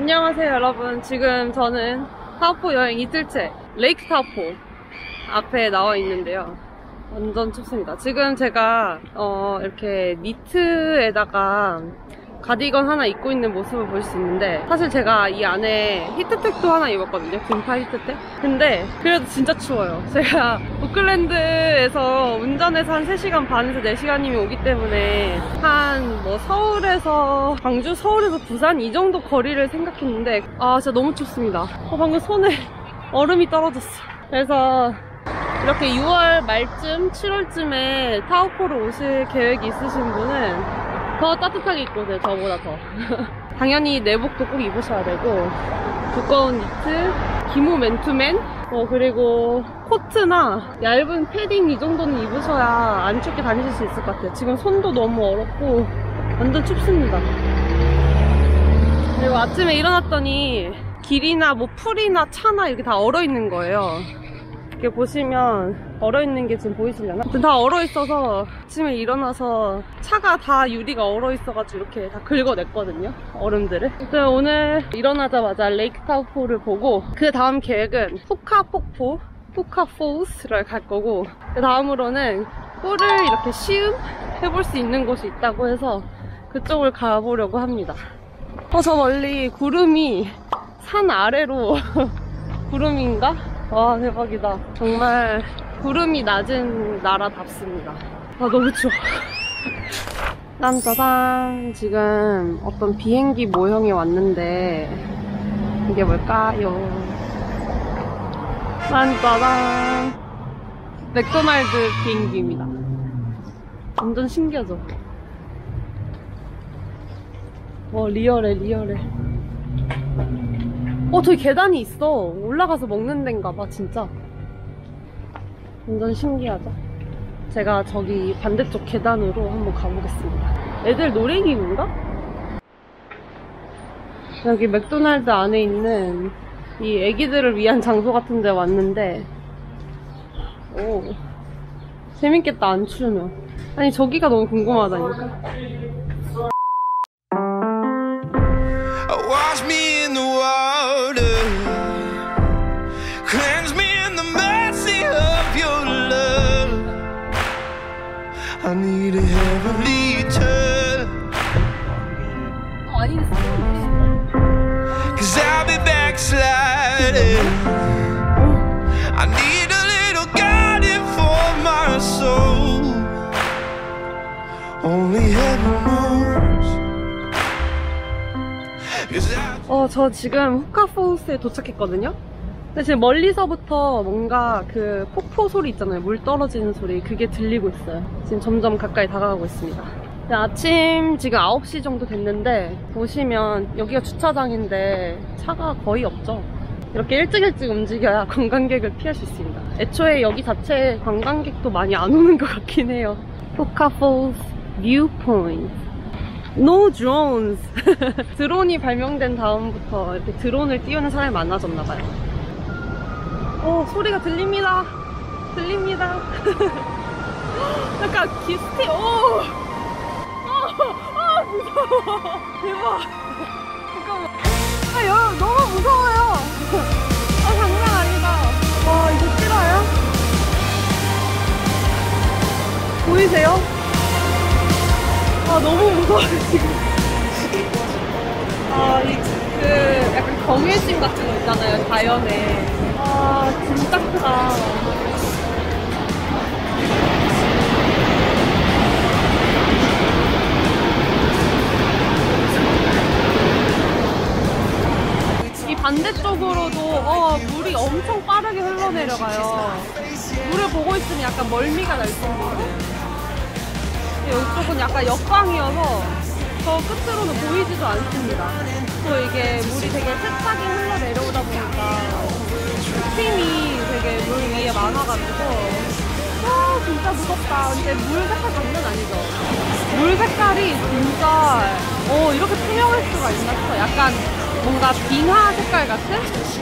안녕하세요 여러분. 지금 저는 타오포 여행 이틀째 레이크 타오포 앞에 나와 있는데요. 완전 춥습니다. 지금 제가 이렇게 니트에다가 가디건 하나 입고 있는 모습을 보실 수 있는데, 사실 제가 이 안에 히트텍도 하나 입었거든요. 긴팔 히트텍. 근데 그래도 진짜 추워요. 제가 오클랜드에서 운전해서 한 3시간 반에서 4시간이면 오기 때문에 한 뭐 서울에서 광주, 서울에서 부산 이 정도 거리를 생각했는데 진짜 너무 춥습니다. 방금 손에 얼음이 떨어졌어. 그래서 이렇게 6월 말쯤 7월쯤에 타오포로 오실 계획이 있으신 분은 더 따뜻하게 입고 오세요. 저보다 더. 당연히 내복도 꼭 입으셔야 되고, 두꺼운 니트, 기모 맨투맨, 그리고 코트나 얇은 패딩 이 정도는 입으셔야 안 춥게 다니실 수 있을 것 같아요. 지금 손도 너무 얼었고 완전 춥습니다. 그리고 아침에 일어났더니 길이나 뭐 풀이나 차나 이렇게 다 얼어 있는 거예요. 이렇게 보시면 얼어있는 게 지금 보이시려나? 다 얼어있어서 아침에 일어나서 차가 다 유리가 얼어있어가지고 이렇게 다 긁어냈거든요, 얼음들을. 그래서 오늘 일어나자마자 레이크 타오포를 보고 그 다음 계획은 푸카 폭포, 푸카 폴스를 갈 거고, 그 다음으로는 꿀을 이렇게 시음 해볼 수 있는 곳이 있다고 해서 그쪽을 가보려고 합니다. 저 멀리 구름이 산 아래로 구름인가? 와, 대박이다. 정말 구름이 낮은 나라답습니다. 너무 추워. 짠짜잔. 지금 어떤 비행기 모형이 왔는데 이게 뭘까요? 짠짜잔. 맥도날드 비행기입니다. 완전 신기하죠? 리얼해. 저기 계단이 있어. 올라가서 먹는 데인가봐, 진짜. 완전 신기하죠? 제가 저기 반대쪽 계단으로 한번 가보겠습니다. 애들 놀이기구인가? 여기 맥도날드 안에 있는 이 애기들을 위한 장소 같은 데 왔는데, 재밌겠다, 안 추우면. 아니, 저기가 너무 궁금하다니까. Wash me in the water, cleanse me in the mercy of your love. I need a heavenly touch, cause I'll be backsliding. I need a little guiding for my soul. Only heaven knows. 저 지금 후카폴스에 도착했거든요? 근데 지금 멀리서부터 뭔가 그 폭포 소리 있잖아요. 물 떨어지는 소리. 그게 들리고 있어요. 지금 점점 가까이 다가가고 있습니다. 아침 지금 9시 정도 됐는데, 보시면 여기가 주차장인데 차가 거의 없죠. 이렇게 일찍 움직여야 관광객을 피할 수 있습니다. 애초에 여기 자체에 관광객도 많이 안 오는 것 같긴 해요. 후카폴스 뷰 포인트. No drones. 드론이 발명된 다음부터 이렇게 드론을 띄우는 사람이 많아졌나봐요. 소리가 들립니다. 약간 기스티. 무서워. 대박. 잠깐만. 너무 무서워요. 장난 아니다. 이거 싫어요? 보이세요? 너무 무서워요, 지금. 약간 경외심 같은 거 있잖아요, 자연에. 진짜 크다. 이 반대쪽으로도 물이 엄청 빠르게 흘러내려가요. 물을 보고 있으면 약간 멀미가 날 정도로. 이쪽은 약간 역광이어서 저 끝으로는 보이지도 않습니다. 또 이게 물이 되게 세차게 흘러내려오다 보니까 스팀이 되게 물 위에 많아가지고 진짜 무섭다. 근데 물 색깔 장난 아니죠? 물 색깔이 진짜 이렇게 투명할 수가 있나 싶어요. 약간 뭔가 빙하 색깔 같은?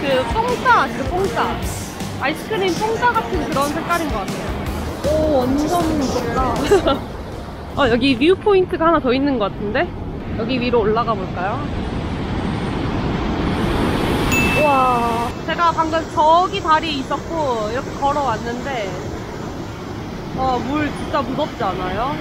뽕짜 아이스크림 뽕짜 같은 그런 색깔인 것 같아요. 완전 무섭다. 여기 뷰 포인트가 하나 더 있는 것 같은데? 여기 위로 올라가 볼까요? 우와. 제가 방금 저기 다리에 있었고, 이렇게 걸어왔는데, 물 진짜 무섭지 않아요?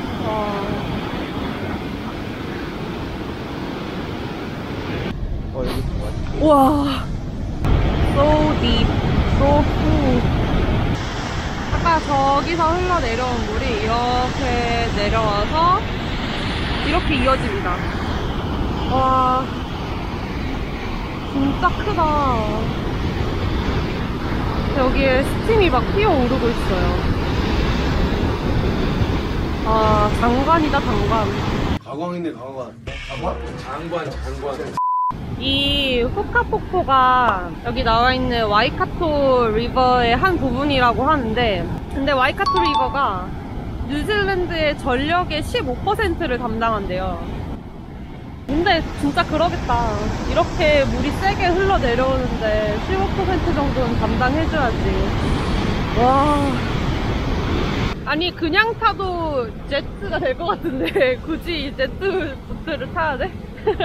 여기 좋아. 우와. So deep, so full. 아까 저기서 흘러내려온 물이 이렇게 내려와서 이렇게 이어집니다. 와, 진짜 크다. 여기에 스팀이 막 피어오르고 있어요. 아, 장관이다, 장관. 가광이네, 가광. 장관. 이 후카 폭포가 여기 나와 있는 와이카토 리버의 한 부분이라고 하는데, 근데 와이카토 리버가 뉴질랜드의 전력의 15%를 담당한대요. 근데 진짜 그러겠다. 이렇게 물이 세게 흘러내려오는데 15% 정도는 담당해줘야지. 와. 아니, 그냥 타도 제트가 될 것 같은데 굳이 제트 보트를 타야 돼?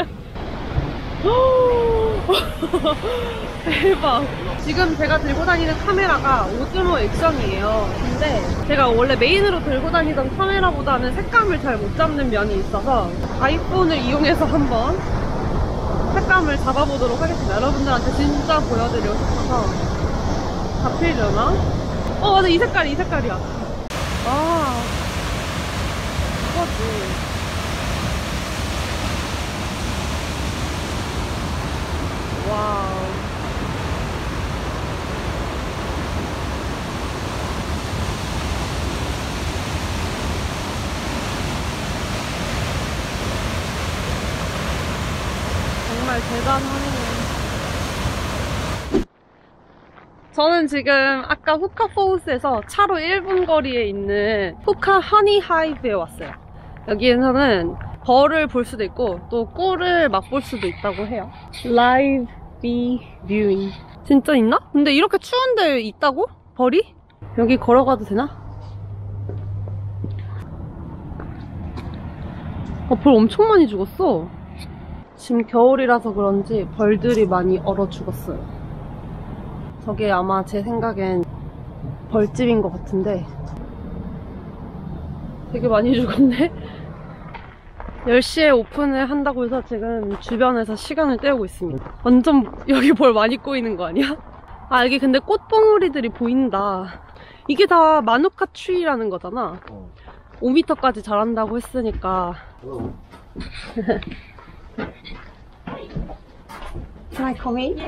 대박. 지금 제가 들고 다니는 카메라가 오즈모 액션이에요. 근데 제가 원래 메인으로 들고 다니던 카메라보다는 색감을 잘 못 잡는 면이 있어서 아이폰을 이용해서 한번 색감을 잡아보도록 하겠습니다. 여러분들한테 진짜 보여드리고 싶어서. 잡히려나? 맞아, 이 색깔이야. 아, 그거지. 와우. 정말 대단하네요. 저는 지금 아까 후카 포우스에서 차로 1분 거리에 있는 후카 허니 하이브에 왔어요. 여기에서는 벌을 볼 수도 있고 또 꿀을 맛볼 수도 있다고 해요. 라이브 비 뷰잉. 진짜 있나? 근데 이렇게 추운데 있다고? 벌이? 여기 걸어가도 되나? 벌 엄청 많이 죽었어. 지금 겨울이라서 그런지 벌들이 많이 얼어 죽었어요. 저게 아마 제 생각엔 벌집인 것 같은데 되게 많이 죽었네? 10시에 오픈을 한다고 해서 지금 주변에서 시간을 때우고 있습니다. 완전 여기 벌 많이 꼬이는 거 아니야? 아, 여기 근데 꽃봉오리들이 보인다. 이게 다 마누카 트리라는 거잖아. 5m까지 자란다고 했으니까. Can I come in?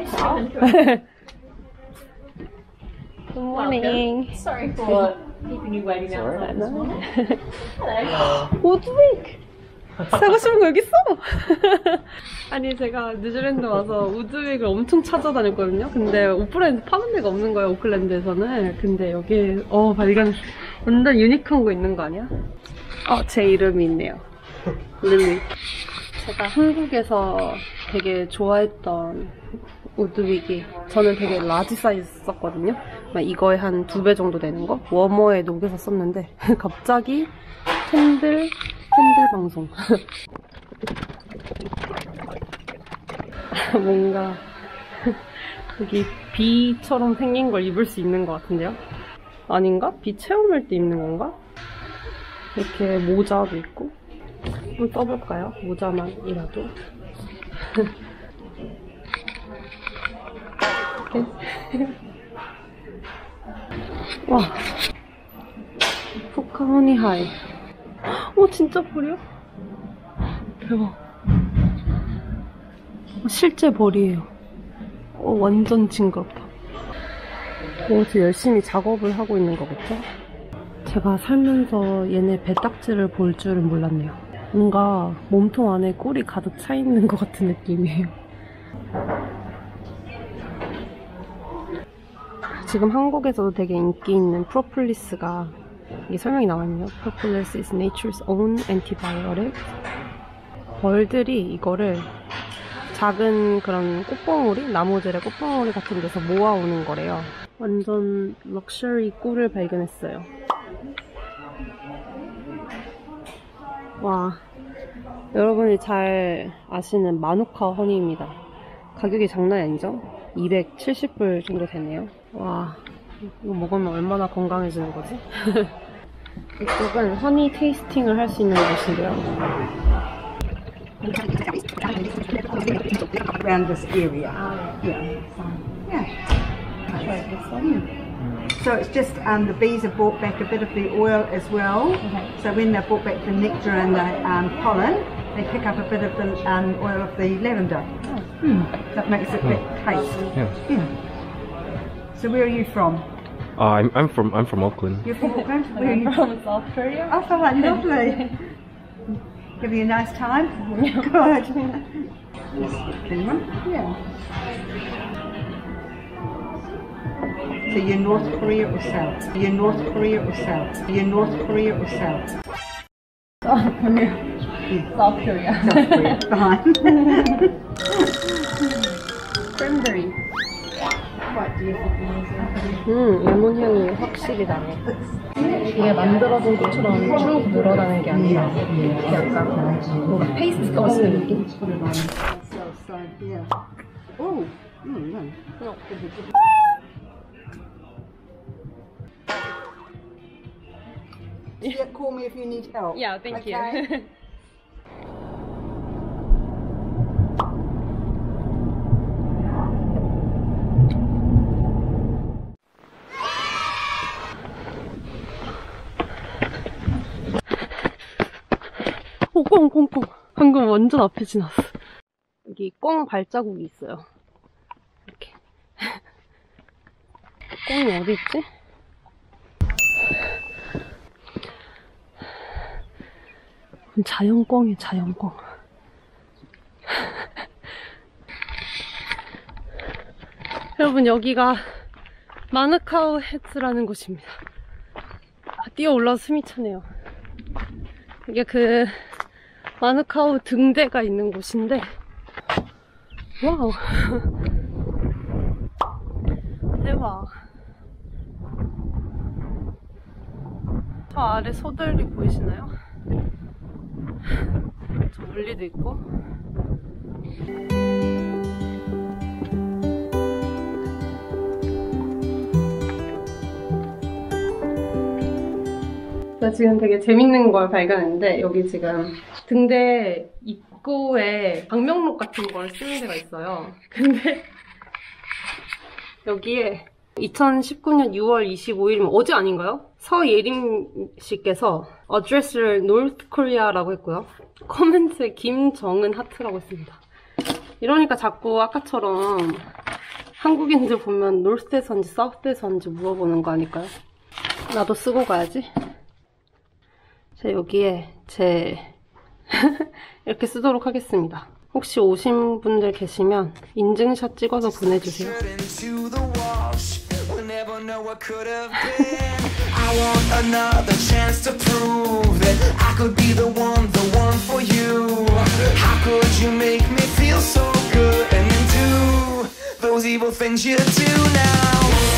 Good morning. Sorry for keeping you waiting outside this morning. Hello. 우드윅! 사고 싶은 거 여기 있어! 아니, 제가 뉴질랜드 와서 우드윅을 엄청 찾아다녔거든요. 근데 오프라인에서 파는 데가 없는 거예요, 오클랜드에서는. 근데 여기 발견. 완전 유니크한 거 있는 거 아니야? 제 이름이 있네요. 릴리. 제가 한국에서 되게 좋아했던 우드윅이, 저는 되게 라지 사이즈 썼거든요. 이거에 한 2배 정도 되는 거? 워머에 녹여서 썼는데 갑자기 캔들 방송. 뭔가 여기 비처럼 생긴 걸 입을 수 있는 것 같은데요? 아닌가? 비 체험할 때 입는 건가? 이렇게 모자도 있고. 한번 써볼까요? 모자만이라도. 와, 후카 허니 하이. 진짜 벌이야? 대박. 실제 벌이에요. 완전 징그럽다. 지금 열심히 작업을 하고 있는 거겠죠? 제가 살면서 얘네 배딱지를 볼 줄은 몰랐네요. 뭔가 몸통 안에 꿀이 가득 차 있는 것 같은 느낌이에요. 지금 한국에서도 되게 인기 있는 프로폴리스가, 이게 설명이 나와있네요. Propolis is nature's own antibiotic. 벌들이 이거를 작은 그런 꽃봉오리, 나무들의 꽃봉오리 같은 데서 모아오는 거래요. 완전 럭셔리 꿀을 발견했어요. 와, 여러분이 잘 아시는 마누카 허니입니다. 가격이 장난이 아니죠? 270불 정도 되네요. 와, 이거 먹으면 얼마나 건강해지는 거지? 이쪽은 허니 테이스팅을 할 수 있는 곳인데요. Around this area. Yeah. So it's just the bees have brought back a bit of the oil as well. So when they've brought back the nectar and the pollen, they pick up a bit of the oil of the lavender. That makes it taste. Yeah. So where are you from? I'm from Auckland. You're from Auckland? Where are you From South Korea? Oh, lovely. Having a nice time? Good. Yeah. So you're North Korea or South? You're North Korea or South? You're North Korea or South? South Korea. South Korea. South Korea. Fine. Cranberry. 레몬 향이 확실히 나네. 이게 만들어진 것처럼 쭉 늘어나는 게 아니라 약간 뭔가 페이스트가 같은 느낌? Yeah. Oh. No. Yeah, call me if you need help. Yeah, thank you. 오, 꽁. 방금 완전 앞에 지났어. 여기 꽁 발자국이 있어요. 이렇게. 꽁이 어디 있지? 자연꽁이에요, 자연꽁. 여러분, 여기가 마누카우 헤츠라는 곳입니다. 뛰어 올라서 숨이 차네요. 이게 그 마누카우 등대가 있는 곳인데, 와우. 대박. 저 아래 소들이 보이시나요? 저 멀리도 있고. 나 지금 되게 재밌는 걸 발견했는데, 여기 지금 등대 입구에 방명록 같은 걸 쓰는 데가 있어요. 근데 여기에 2019년 6월 25일이면 어제 아닌가요? 서예림 씨께서 어드레스를 North Korea라고 했고요. 코멘트에 김정은 하트라고 했습니다. 이러니까 자꾸 아까처럼 한국인들 보면 North에서인지 South에서인지 물어보는 거 아닐까요? 나도 쓰고 가야지. 자, 여기에 제 이렇게 쓰도록 하겠습니다. 혹시 오신 분들 계시면 인증샷 찍어서 보내주세요. I want another chance to prove that I could be the one for you. How could you make me feel so good and then do those evil things you do now?